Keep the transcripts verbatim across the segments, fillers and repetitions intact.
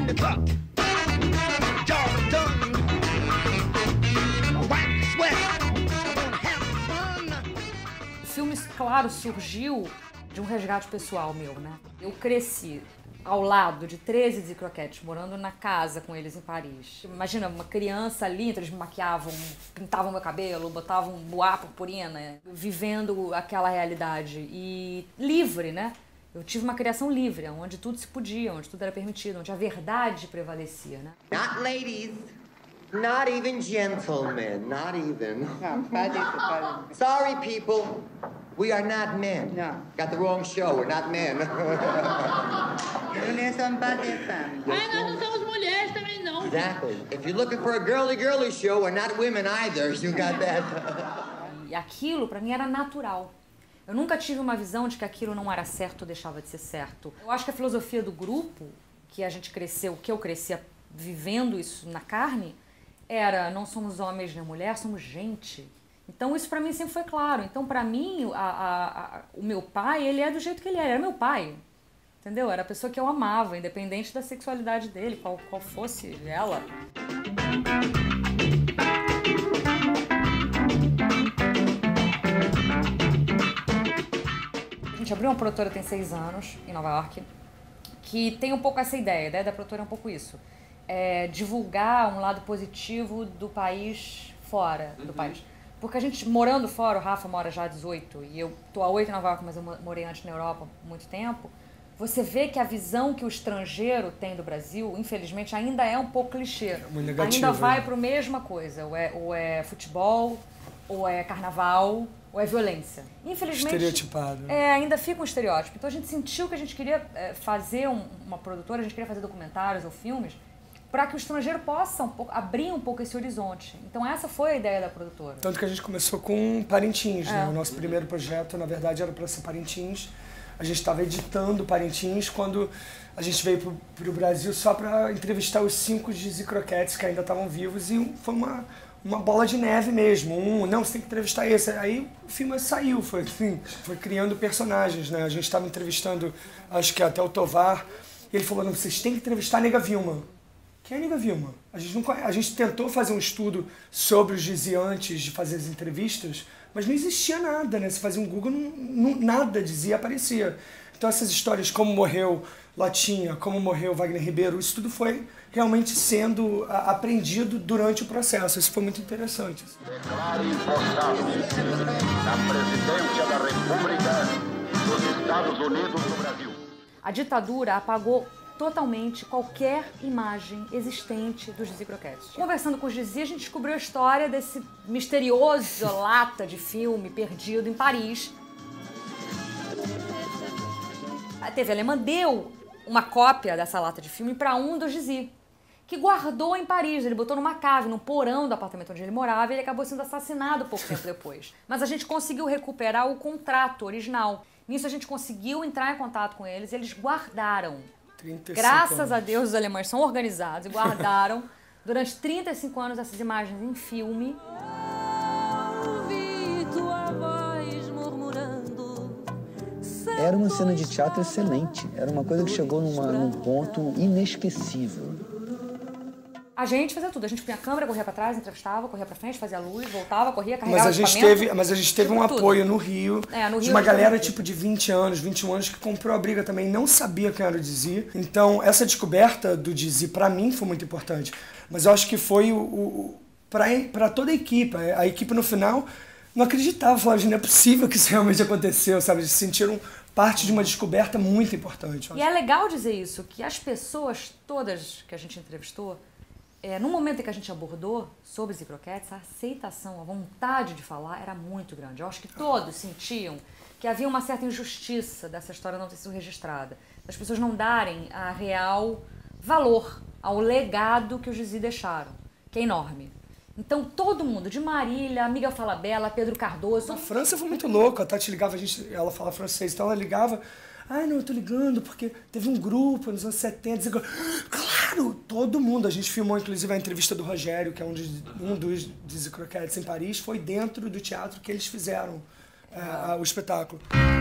O filme, claro, surgiu de um resgate pessoal meu, né? Eu cresci ao lado de treze Dizzy Croquettes, morando na casa com eles em Paris. Imagina, uma criança ali, então eles me maquiavam, pintavam meu cabelo, botavam boa purpurina, vivendo aquela realidade. E livre, né? Eu tive uma criação livre, onde tudo se podia, onde tudo era permitido, onde a verdade prevalecia, né? Not ladies, not even gentlemen, not even. Não, pas du tout, pas du tout. Sorry, people. We are not men. No. Got the wrong show. We're not men. Nous ne sommes pas des femmes. Ah, nós não somos mulheres também, não. Exactly. If you're looking for a girly, girly show, we're not women either. You got that? E aquilo, pra mim, era natural. Eu nunca tive uma visão de que aquilo não era certo ou deixava de ser certo. Eu acho que a filosofia do grupo, que a gente cresceu, que eu crescia vivendo isso na carne, era não somos homens nem mulher, somos gente. Então isso pra mim sempre foi claro. Então pra mim, a, a, a, o meu pai, ele é do jeito que ele é, ele era meu pai. Entendeu? Era a pessoa que eu amava, independente da sexualidade dele, qual, qual fosse ela. A gente abriu uma produtora tem seis anos, em Nova York, que tem um pouco essa ideia, a ideia da produtora é um pouco isso. É divulgar um lado positivo do país fora do uhum. país. Porque a gente, morando fora, o Rafa mora já há dezoito, e eu tô há oito em Nova York, mas eu morei antes na Europa há muito tempo, você vê que a visão que o estrangeiro tem do Brasil, infelizmente, ainda é um pouco clichê. É muito negativo, ainda vai para a mesma coisa, ou é, ou é futebol, ou é carnaval, ou é violência. Infelizmente, estereotipado. É, ainda fica um estereótipo. Então a gente sentiu que a gente queria é, fazer um, uma produtora, a gente queria fazer documentários ou filmes, para que o estrangeiro possa um pouco, abrir um pouco esse horizonte. Então essa foi a ideia da produtora. Tanto que a gente começou com Parintins, é. né? O nosso primeiro projeto, na verdade, era para ser Parintins. A gente estava editando Parintins quando a gente veio para o Brasil só para entrevistar os cinco Dizzy Croquettes que ainda estavam vivos, e foi uma, uma bola de neve mesmo. Um, não, você tem que entrevistar esse. Aí o filme saiu, foi, enfim, foi criando personagens, né? A gente estava entrevistando, acho que até o Tovar, e ele falou, não, vocês têm que entrevistar a Nega Vilma. Quem é a Nega Vilma? A gente, não, a gente tentou fazer um estudo sobre os Dizzy antes de fazer as entrevistas, mas não existia nada, né? Se fazia um Google, não, não, nada dizia, aparecia. Então essas histórias, como morreu Latinha, como morreu Wagner Ribeiro, isso tudo foi realmente sendo a, aprendido durante o processo. Isso foi muito interessante. Declaro impossível a presidência da República dos Estados Unidos do Brasil. A ditadura apagou totalmente qualquer imagem existente dos Dizzy Croquettes. Conversando com os Dizzy, a gente descobriu a história desse misterioso lata de filme perdido em Paris. A T V alemã deu uma cópia dessa lata de filme para um dos Dizzy, que guardou em Paris. Ele botou numa cave, num porão do apartamento onde ele morava, e ele acabou sendo assassinado pouco tempo depois. Mas a gente conseguiu recuperar o contrato original. Nisso a gente conseguiu entrar em contato com eles, e eles guardaram. Graças anos. a Deus, os alemães são organizados e guardaram durante trinta e cinco anos essas imagens em filme. Era uma cena de teatro excelente. Era uma coisa que chegou numa, num ponto inesquecível. A gente fazia tudo. A gente punha a câmera, corria pra trás, entrevistava, corria pra frente, fazia luz, voltava, corria, carregava mas a gente equipamento. teve Mas a gente teve tipo um tudo. apoio no Rio, é, no Rio de uma galera tipo de vinte anos, vinte e um anos, que comprou a briga também, não sabia quem era o Dizzy. Então essa descoberta do Dizzy pra mim foi muito importante. Mas eu acho que foi o, o pra, pra toda a equipe. A equipe no final não acreditava, falava, não é possível que isso realmente aconteceu, sabe? Eles se sentiram parte de uma descoberta muito importante. E é legal dizer isso, que as pessoas todas que a gente entrevistou, É, no momento em que a gente abordou sobre Dizzy Croquettes, a aceitação, a vontade de falar era muito grande. Eu acho que todos sentiam que havia uma certa injustiça dessa história não ter sido registrada. Das pessoas não darem a real valor ao legado que os Dizzy deixaram, que é enorme. Então todo mundo, de Marília, Amiga Falabella, Pedro Cardoso... A França foi muito louca, a Tati ligava, a gente, ela fala francês, então ela ligava... Ah, não, eu tô ligando porque teve um grupo nos anos setenta. Dizia, claro, todo mundo. A gente filmou, inclusive, a entrevista do Rogério, que é um, de, um dos Dizzy Croquettes em Paris, foi dentro do teatro que eles fizeram é, a, o espetáculo.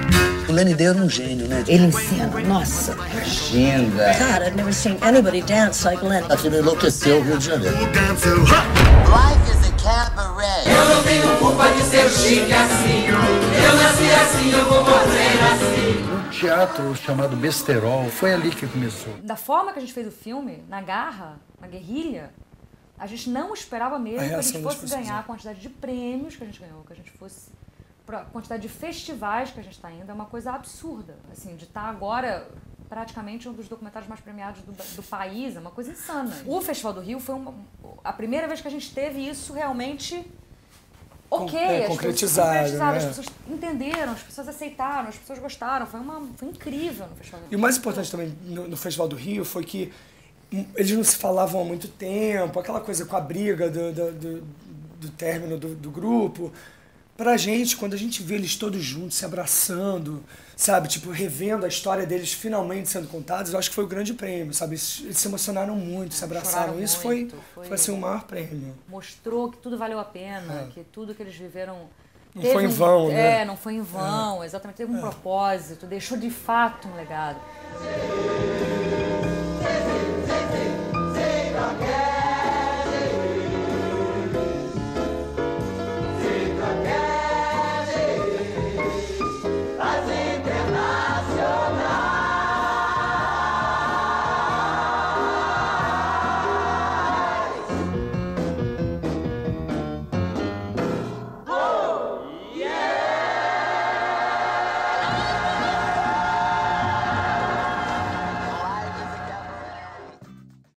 O Lenny Day era um gênio, né? Ele encena, nossa. Agenda. God, I've never seen anybody dance like Lenny. Aquilo enlouqueceu o Rio de Janeiro. Life is a cabaret. Eu não tenho culpa de ser chique assim. Eu nasci assim, eu vou morrer assim. Um teatro chamado Besterol, foi ali que começou. Da forma que a gente fez o filme, na garra, na guerrilha, a gente não esperava mesmo que a gente fosse ganhar a quantidade de prêmios que a gente ganhou, que a gente fosse... a quantidade de festivais que a gente está indo, é uma coisa absurda. Assim, de estar agora praticamente um dos documentários mais premiados do, do país, é uma coisa insana. O Festival do Rio foi uma, a primeira vez que a gente teve isso realmente ok, é, as concretizado, pessoas, né? as pessoas entenderam, as pessoas aceitaram, as pessoas gostaram, foi, uma, foi incrível no Festival do Rio. E o mais importante também no, no Festival do Rio foi que eles não se falavam há muito tempo, aquela coisa com a briga do, do, do, do término do, do grupo. Pra gente, quando a gente vê eles todos juntos, se abraçando, sabe, tipo, revendo a história deles finalmente sendo contados, eu acho que foi o grande prêmio, sabe? Eles se emocionaram muito, se abraçaram. Choraram Isso muito, foi, foi, foi assim, o maior prêmio. Mostrou que tudo valeu a pena, É. que tudo que eles viveram... Não teve foi em um- vão, né? É, não foi em vão, É. exatamente, teve um É. propósito, deixou de fato um legado.